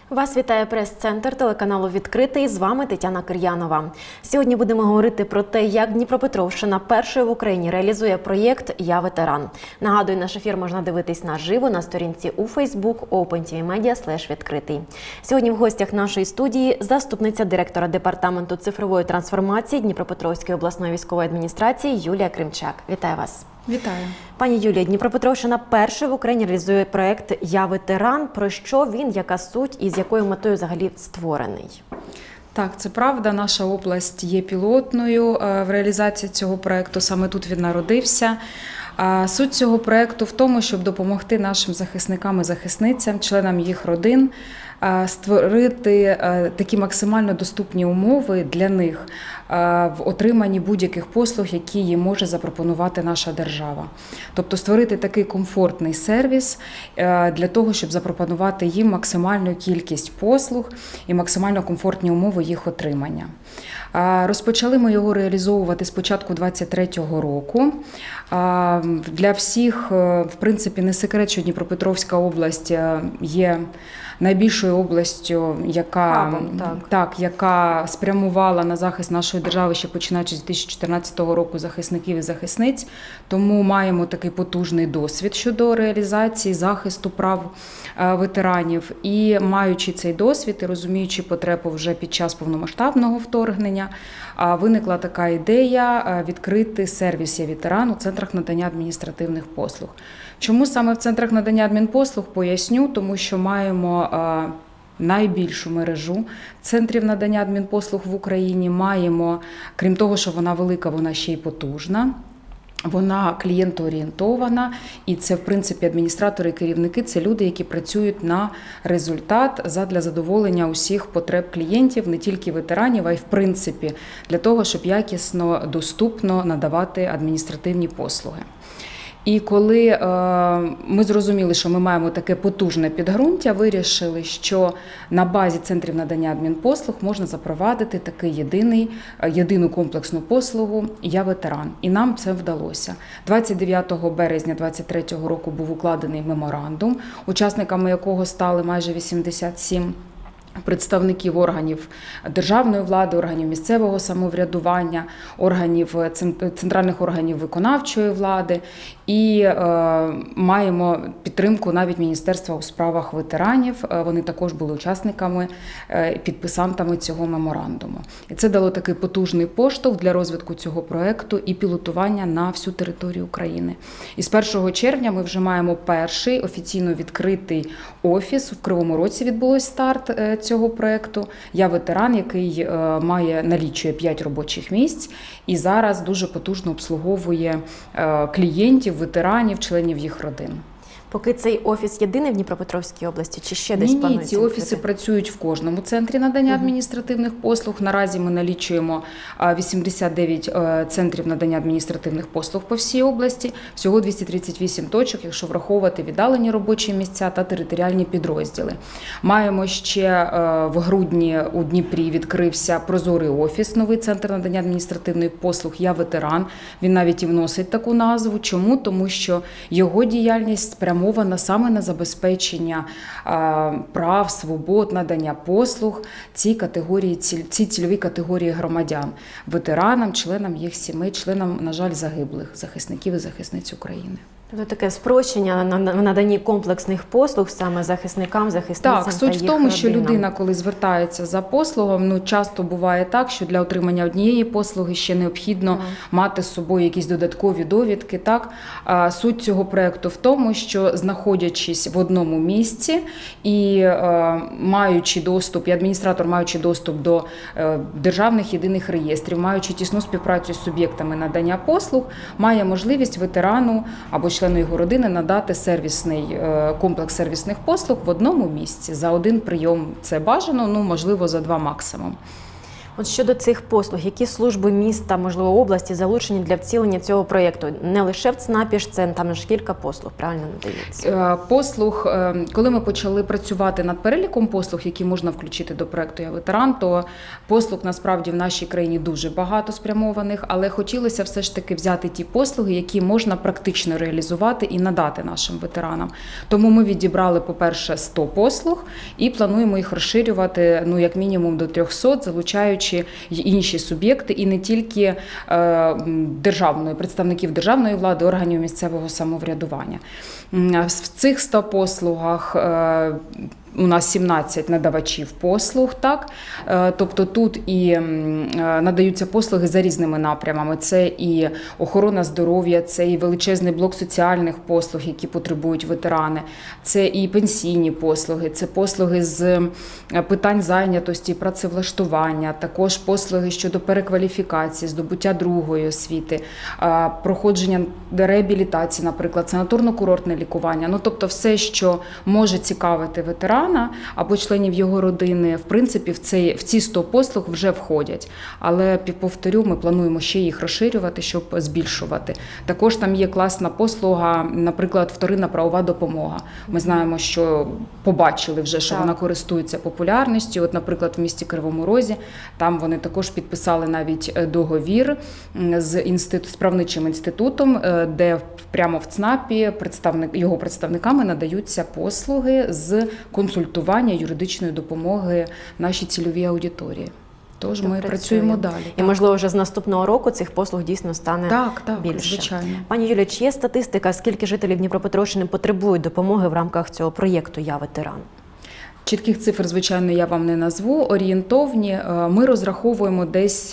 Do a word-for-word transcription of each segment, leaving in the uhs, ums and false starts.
Вас вітає прес-центр телеканалу «Відкритий». З вами Тетяна Кир'янова. Сьогодні будемо говорити про те, як Дніпропетровщина першою в Україні реалізує проєкт «Я ветеран». Нагадую, наш ефір можна дивитись наживо на сторінці у Facebook OpenTVMedia слеш відкритий. Сьогодні в гостях нашої студії заступниця директора департаменту цифрової трансформації Дніпропетровської обласної військової адміністрації Юлія Кримчак. Вітаю вас. Вітаю. Пані Юлія, Дніпропетровщина першою в Україні реалізує проєкт «Я ветеран». Про що він, яка суть і з якою метою взагалі створений? Так, це правда. Наша область є пілотною в реалізації цього проєкту. Саме тут він народився. Суть цього проєкту в тому, щоб допомогти нашим захисникам і захисницям, членам їх родин, створити такі максимально доступні умови для них в отриманні будь-яких послуг, які їм може запропонувати наша держава. Тобто створити такий комфортний сервіс для того, щоб запропонувати їм максимальну кількість послуг і максимально комфортні умови їх отримання. Розпочали ми його реалізовувати з початку двадцять третього року. Для всіх, в принципі, не секрет, що Дніпропетровська область є найбільшою областю, яка, Хабом, так. Так, яка спрямувала на захист нашої держави ще починаючи з дві тисячі чотирнадцятого року захисників і захисниць. Тому маємо такий потужний досвід щодо реалізації захисту прав ветеранів. І маючи цей досвід і розуміючи потребу вже під час повномасштабного вторгнення, виникла така ідея відкрити сервіс «Я ветеран» у центрах надання адміністративних послуг. Чому саме в центрах надання адмінпослуг? Поясню, тому що маємо найбільшу мережу центрів надання адмінпослуг в Україні. Маємо, крім того, що вона велика, вона ще й потужна. Вона клієнтоорієнтована, і це, в принципі, адміністратори і керівники – це люди, які працюють на результат задля задоволення усіх потреб клієнтів, не тільки ветеранів, а й, в принципі, для того, щоб якісно, доступно надавати адміністративні послуги. І коли е, ми зрозуміли, що ми маємо таке потужне підґрунтя, вирішили, що на базі центрів надання адмінпослуг можна запровадити такий єдиний, єдину комплексну послугу «Я ветеран». І нам це вдалося. двадцять дев'ятого березня двадцять третього року був укладений меморандум, учасниками якого стали майже вісімдесят сім представників органів державної влади, органів місцевого самоврядування, органів, центральних органів виконавчої влади. І е, маємо підтримку навіть Міністерства у справах ветеранів. Вони також були учасниками, е, підписантами цього меморандуму. І це дало такий потужний поштовх для розвитку цього проєкту і пілотування на всю територію України. І з першого червня ми вже маємо перший офіційно відкритий офіс. В Кривому Розі відбулось старт е, цього проєкту «Я ветеран», який е, має, налічує п'ять робочих місць і зараз дуже потужно обслуговує е, клієнтів, ветеранів, членів їх родин. Поки цей офіс єдиний в Дніпропетровській області чи ще десь Ні, ні, планується? ці офіси відкрити? Працюють в кожному центрі надання адміністративних послуг. Наразі ми налічуємо вісімдесят дев'ять центрів надання адміністративних послуг по всій області. Всього двісті тридцять вісім точок, якщо враховувати віддалені робочі місця та територіальні підрозділи. Маємо ще в грудні у Дніпрі відкрився прозорий офіс, новий центр надання адміністративних послуг «Я ветеран». Він навіть і вносить таку назву. Чому? Тому що його діяльність спрямована мована саме на забезпечення а, прав, свобод, надання послуг цій категорії, цій цільовій категорії громадян, ветеранам, членам їх сімей, членам, на жаль, загиблих захисників і захисниць України. Тобто таке спрощення в наданні комплексних послуг саме захисникам, захисницям. Так, суть та їх в тому, що родинам. людина, коли звертається за послугом, ну часто буває так, що для отримання однієї послуги ще необхідно mm. мати з собою якісь додаткові довідки. Так, а, суть цього проєкту в тому, що знаходячись в одному місці і а, маючи доступ, і адміністратор маючи доступ до а, державних єдиних реєстрів, маючи тісну співпрацю з суб'єктами надання послуг, має можливість ветерану або члену його родини надати сервісний комплекс сервісних послуг в одному місці. За один прийом це бажано, ну можливо за два максимум. От щодо цих послуг, які служби міста, можливо, області залучені для втілення цього проєкту? Не лише в ЦНАПі ж, це там ж кілька послуг, правильно надається? Послуг, коли ми почали працювати над переліком послуг, які можна включити до проєкту «Я ветеран», то послуг насправді в нашій країні дуже багато спрямованих, але хотілося все ж таки взяти ті послуги, які можна практично реалізувати і надати нашим ветеранам. Тому ми відібрали, по-перше, сто послуг і плануємо їх розширювати, ну, як мінімум до трьохсот, залучаючи й інші суб'єкти, і не тільки е, державної, представників державної влади, органів місцевого самоврядування. В цих ста послугах е, у нас сімнадцять надавачів послуг, так? Тобто тут і надаються послуги за різними напрямами. Це і охорона здоров'я, це і величезний блок соціальних послуг, які потребують ветерани, це і пенсійні послуги, це послуги з питань зайнятості, працевлаштування, також послуги щодо перекваліфікації, здобуття другої освіти, проходження реабілітації, наприклад, санаторно-курортне лікування. Ну, тобто все, що може цікавити ветерана або членів його родини, в принципі, в, цей, в ці сто послуг вже входять. Але, повторю, ми плануємо ще їх розширювати, щоб збільшувати. Також там є класна послуга, наприклад, вторинна правова допомога. Ми знаємо, що побачили вже, що так. Вона користується популярністю. От, наприклад, в місті Кривому Розі, там вони також підписали навіть договір з інститут, справничим інститутом, де прямо в ЦНАПі представник, його представниками надаються послуги з консультування юридичної допомоги нашій цільовій аудиторії. Тож ми працює. працюємо далі. І, так. можливо, вже з наступного року цих послуг дійсно стане так, так, більше. Звичайно. Пані Юлія, чи є статистика, скільки жителів Дніпропетровщини потребують допомоги в рамках цього проєкту «Я ветеран»? Чітких цифр, звичайно, я вам не назву. Орієнтовні. Ми розраховуємо десь,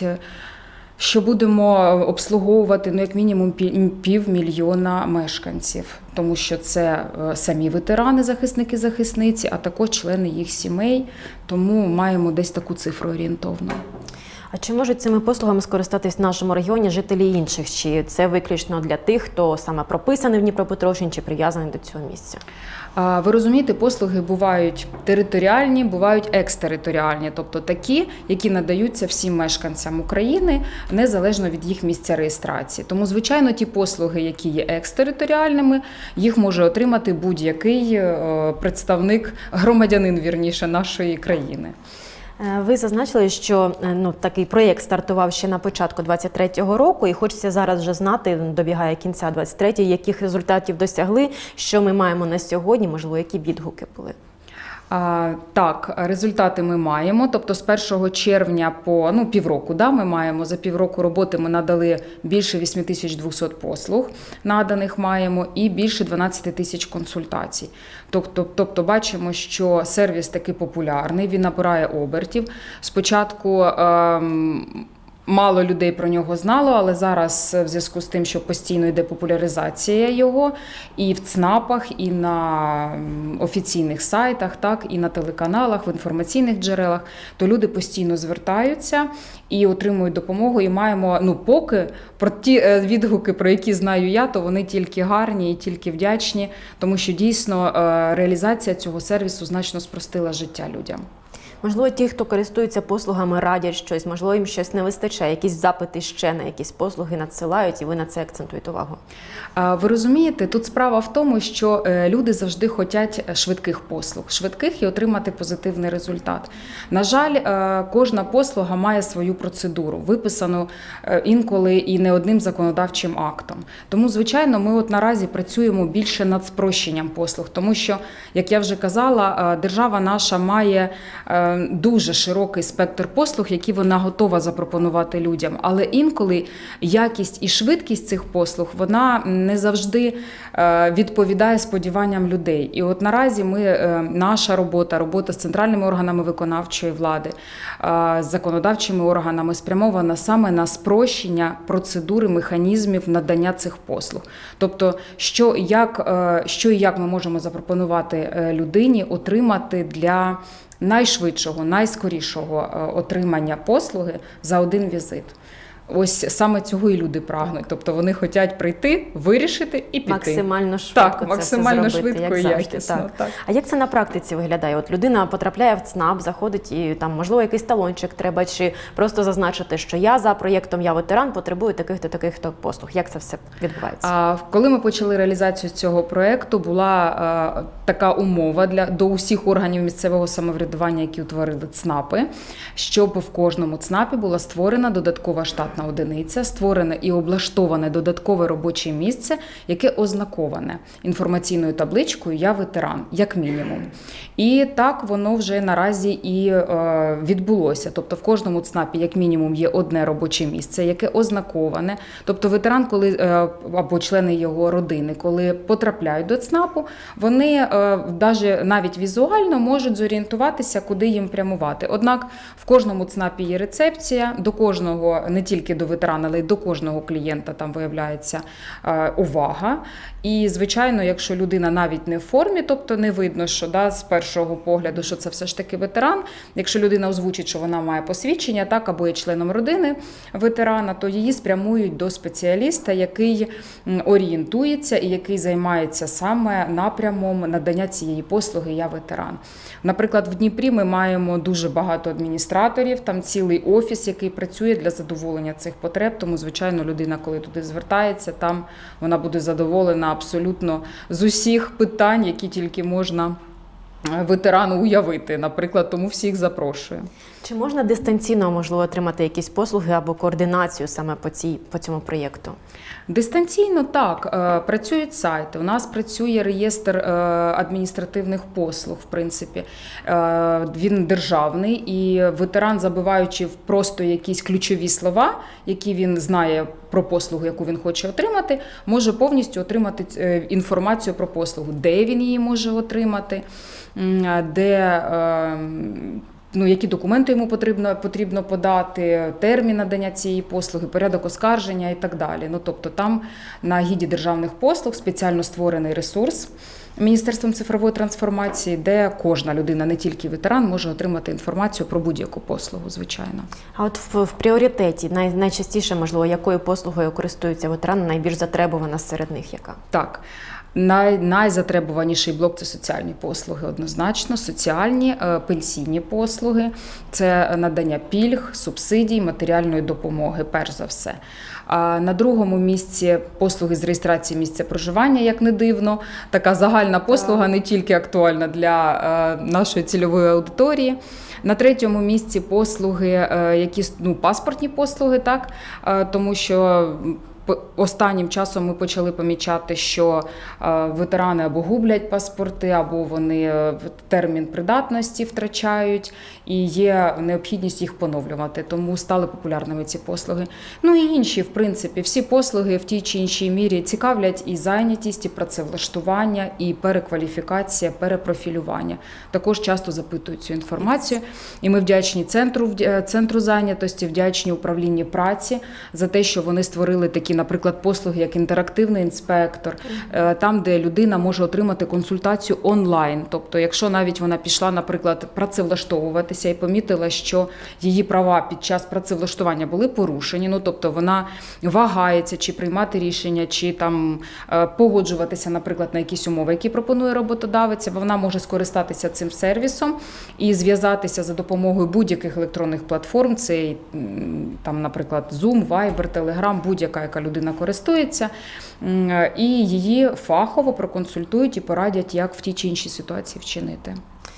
що будемо обслуговувати, ну, як мінімум, півмільйона мешканців. Тому що це самі ветерани, захисники, захисниці, а також члени їх сімей. Тому маємо десь таку цифру орієнтовну. А чи можуть цими послугами скористатись в нашому регіоні жителі інших? Чи це виключно для тих, хто саме прописаний в Дніпропетровщині чи прив'язаний до цього місця? Ви розумієте, послуги бувають територіальні, бувають екстериторіальні, тобто такі, які надаються всім мешканцям України, незалежно від їх місця реєстрації. Тому, звичайно, ті послуги, які є екстериторіальними, їх може отримати будь-який представник, громадянин, вірніше, нашої країни. Ви зазначили, що ну, такий проєкт стартував ще на початку двадцять третього року, і хочеться зараз вже знати, добігає кінця двадцять третього, яких результатів досягли, що ми маємо на сьогодні, можливо, які відгуки були. А, так, результати ми маємо, тобто з першого червня по ну, півроку, да, ми маємо, за півроку роботи ми надали більше вісім тисяч двісті послуг, наданих маємо, і більше дванадцять тисяч консультацій. Тобто, тобто бачимо, що сервіс таки популярний, він набирає обертів. Спочатку ем, мало людей про нього знало, але зараз в зв'язку з тим, що постійно йде популяризація його і в ЦНАПах, і на офіційних сайтах, так, і на телеканалах, в інформаційних джерелах, то люди постійно звертаються і отримують допомогу. І маємо, ну поки, про ті відгуки, про які знаю я, то вони тільки гарні і тільки вдячні, тому що дійсно реалізація цього сервісу значно спростила життя людям. Можливо, ті, хто користується послугами, радять щось, можливо, їм щось не вистачає, якісь запити ще на якісь послуги надсилають, і ви на це акцентуєте увагу. Ви розумієте, тут справа в тому, що люди завжди хочуть швидких послуг, швидких і отримати позитивний результат. На жаль, кожна послуга має свою процедуру, виписану інколи і не одним законодавчим актом. Тому, звичайно, ми от наразі працюємо більше над спрощенням послуг, тому що, як я вже казала, держава наша має дуже широкий спектр послуг, які вона готова запропонувати людям. Але інколи якість і швидкість цих послуг, вона не завжди відповідає сподіванням людей. І от наразі ми, наша робота, робота з центральними органами виконавчої влади, з законодавчими органами спрямована саме на спрощення процедури, механізмів надання цих послуг. Тобто, що, як, що і як ми можемо запропонувати людині отримати для найшвидшого, найскорішого отримання послуги за один візит. Ось саме цього і люди прагнуть. Тобто вони хочуть прийти, вирішити і піти. Максимально швидко так, це максимально все зробити, швидко як і завжди, якісно. так. Так. А як це на практиці виглядає? От людина потрапляє в ЦНАП, заходить і там, можливо, якийсь талончик треба, чи просто зазначити, що я за проєктом «Я ветеран» потребую таких-то, таких-то послуг. Як це все відбувається? А коли ми почали реалізацію цього проєкту, була а, така умова для до усіх органів місцевого самоврядування, які утворили ЦНАПи, щоб в кожному ЦНАПі була створена додаткова штатна одиниця, створене і облаштоване додаткове робоче місце, яке ознаковане інформаційною табличкою «Я ветеран», як мінімум. І так воно вже наразі і е, відбулося. Тобто в кожному ЦНАПі, як мінімум, є одне робоче місце, яке ознаковане. Тобто ветеран, коли е, або члени його родини, коли потрапляють до ЦНАПу, вони е, даже, навіть візуально можуть зорієнтуватися, куди їм прямувати. Однак в кожному ЦНАПі є рецепція, до кожного, не тільки до ветерана, але й до кожного клієнта там виявляється е, увага. І, звичайно, якщо людина навіть не в формі, тобто не видно, що да, з першого погляду, що це все ж таки ветеран, якщо людина озвучить, що вона має посвідчення, так, або є членом родини ветерана, то її спрямують до спеціаліста, який орієнтується і який займається саме напрямом надання цієї послуги «Я ветеран». Наприклад, в Дніпрі ми маємо дуже багато адміністраторів, там цілий офіс, який працює для задоволення цих потреб, тому, звичайно, людина, коли туди звертається, там вона буде задоволена абсолютно з усіх питань, які тільки можна ветерану уявити. Наприклад, тому всіх запрошую. Чи можна дистанційно, можливо, отримати якісь послуги або координацію саме по, цій, по цьому проєкту? Дистанційно так, працюють сайти. У нас працює реєстр адміністративних послуг, в принципі. Він державний, і ветеран, забиваючи просто якісь ключові слова, які він знає про послугу, яку він хоче отримати, може повністю отримати інформацію про послугу, де він її може отримати, де... Ну, які документи йому потрібно, потрібно подати, термін надання цієї послуги, порядок оскарження і так далі. Ну, тобто там на гіді державних послуг спеціально створений ресурс Міністерством цифрової трансформації, де кожна людина, не тільки ветеран, може отримати інформацію про будь-яку послугу, звичайно. А от в, в пріоритеті най, найчастіше, можливо, якою послугою користуються ветерани, найбільш затребувана серед них яка? Так. Най, найзатребуваніший блок – це соціальні послуги, однозначно. Соціальні, пенсійні послуги, це надання пільг, субсидій, матеріальної допомоги, перш за все. А на другому місці послуги з реєстрації місця проживання, як не дивно. Така загальна послуга, не тільки актуальна для нашої цільової аудиторії. На третьому місці послуги, які, ну, паспортні послуги, так, тому що останнім часом ми почали помічати, що ветерани або гублять паспорти, або вони термін придатності втрачають, і є необхідність їх поновлювати. Тому стали популярними ці послуги. Ну і інші, в принципі, всі послуги в тій чи іншій мірі цікавлять і зайнятість, і працевлаштування, і перекваліфікація, перепрофілювання. Також часто запитують цю інформацію. І ми вдячні центру, центру зайнятості, вдячні управлінню праці за те, що вони створили такі, наприклад, послуги, як інтерактивний інспектор, там, де людина може отримати консультацію онлайн. Тобто, якщо навіть вона пішла, наприклад, працевлаштовуватися і помітила, що її права під час працевлаштування були порушені, ну, тобто вона вагається, чи приймати рішення, чи там погоджуватися, наприклад, на якісь умови, які пропонує роботодавець, вона може скористатися цим сервісом і зв'язатися за допомогою будь-яких електронних платформ, це, там, наприклад, Zoom, Viber, Telegram, будь-яка, яка людина користується, і її фахово проконсультують і порадять, як в тій чи іншій ситуації вчинити.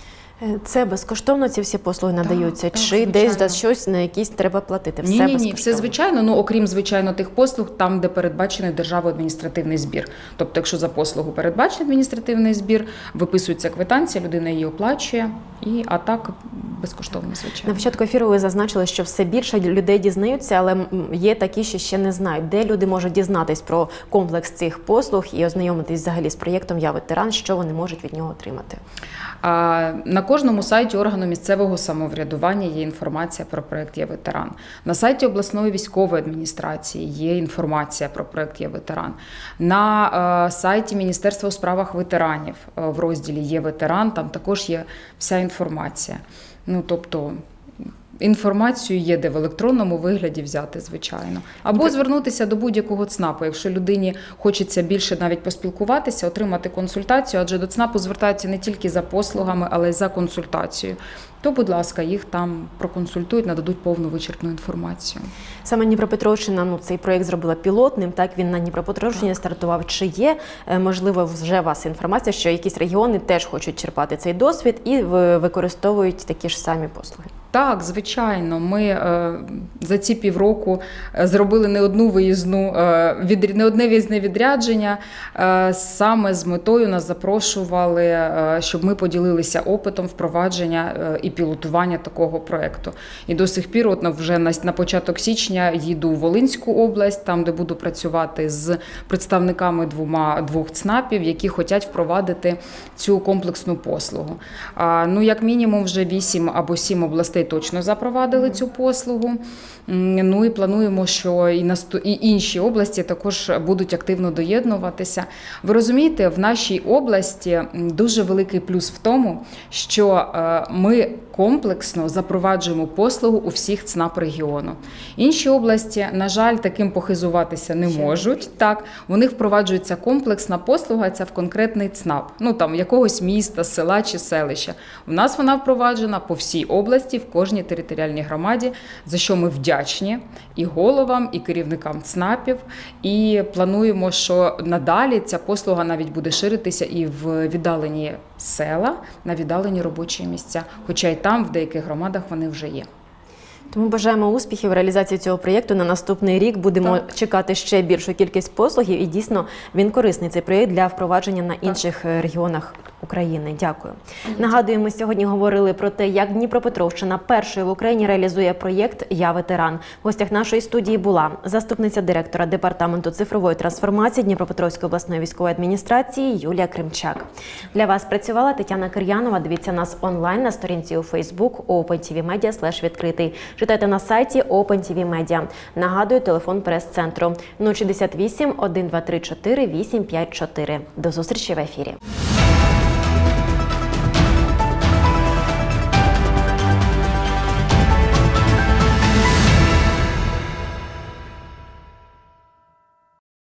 Це безкоштовно, ці всі послуги надаються? Так, чи так, десь за щось на якісь треба платити? Все ні, ні, ні, безкоштовно? все звичайно, ну окрім, звичайно, тих послуг, там, де передбачений державний адміністративний збір. Тобто, якщо за послугу передбачений адміністративний збір, виписується квитанція, людина її оплачує, і, а так безкоштовно, звичайно. На початку ефіру ви зазначили, що все більше людей дізнаються, але є такі, що ще не знають. Де люди можуть дізнатись про комплекс цих послуг і ознайомитись взагалі з проєктом «Я ветеран», що вони можуть від нього отримати? А, на кожному сайті органу місцевого самоврядування є інформація про проєкт «Я ветеран». На сайті обласної військової адміністрації є інформація про проєкт «Я ветеран». На а, сайті Міністерства у справах ветеранів а, в розділі «Є ветеран», там також є вся інформація. Ну, тобто, Інформацію є де в електронному вигляді взяти, звичайно. Або звернутися до будь-якого ЦНАПу, якщо людині хочеться більше навіть поспілкуватися, отримати консультацію, адже до ЦНАПу звертаються не тільки за послугами, але й за консультацією. То, будь ласка, їх там проконсультують, нададуть повну вичерпну інформацію. Саме Дніпропетровщина, ну, цей проєкт зробила пілотним, так, він на Дніпропетровщині стартував. Чи є, можливо, вже у вас інформація, що якісь регіони теж хочуть черпати цей досвід і використовують такі ж самі послуги? Так, звичайно. Ми е, за ці півроку зробили не одну виїзну, е, від, не одне виїзне відрядження. Е, саме з метою нас запрошували, е, щоб ми поділилися опитом впровадження е, і пілотування такого проєкту. І до сих пір, от вже на, на початок січня їду у Волинську область, там, де буду працювати з представниками двома, двох ЦНАПів, які хочуть впровадити цю комплексну послугу. А, ну, як мінімум, вже вісім або сім областей точно запровадили цю послугу. Ну і плануємо, що і, насту... і інші області також будуть активно доєднуватися. Ви розумієте, в нашій області дуже великий плюс в тому, що ми комплексно запроваджуємо послугу у всіх ЦНАП регіону. Інші області, на жаль, таким похизуватися не можуть. Так, у них впроваджується комплексна послуга, це в конкретний ЦНАП, ну там якогось міста, села чи селища. У нас вона впроваджена по всій області, в кожній територіальній громаді, за що ми вдячні і головам, і керівникам ЦНАПів. І плануємо, що надалі ця послуга навіть буде ширитися і в віддалені села, на віддалені робочі місця. Хоча й там, в деяких громадах, вони вже є. Тому бажаємо успіхів в реалізації цього проєкту. На наступний рік будемо так. чекати ще більшу кількість послугів. І дійсно він корисний, цей проєкт, для впровадження на інших так. регіонах України. Дякую. Дякую. Нагадую, ми сьогодні говорили про те, як Дніпропетровщина першою в Україні реалізує проєкт «Я ветеран». В гостях нашої студії була заступниця директора Департаменту цифрової трансформації Дніпропетровської обласної військової адміністрації Юлія Кримчак. Для вас працювала Тетяна Кир'янова. Дивіться нас онлайн на сторінці у Facebook OpenTVMedia слеш відкритий. Читайте на сайті OpenTVMedia. Нагадую, телефон прес-центру нуль шістдесят вісім, один два три чотири, вісім п'ять чотири. До зустрічі в ефірі.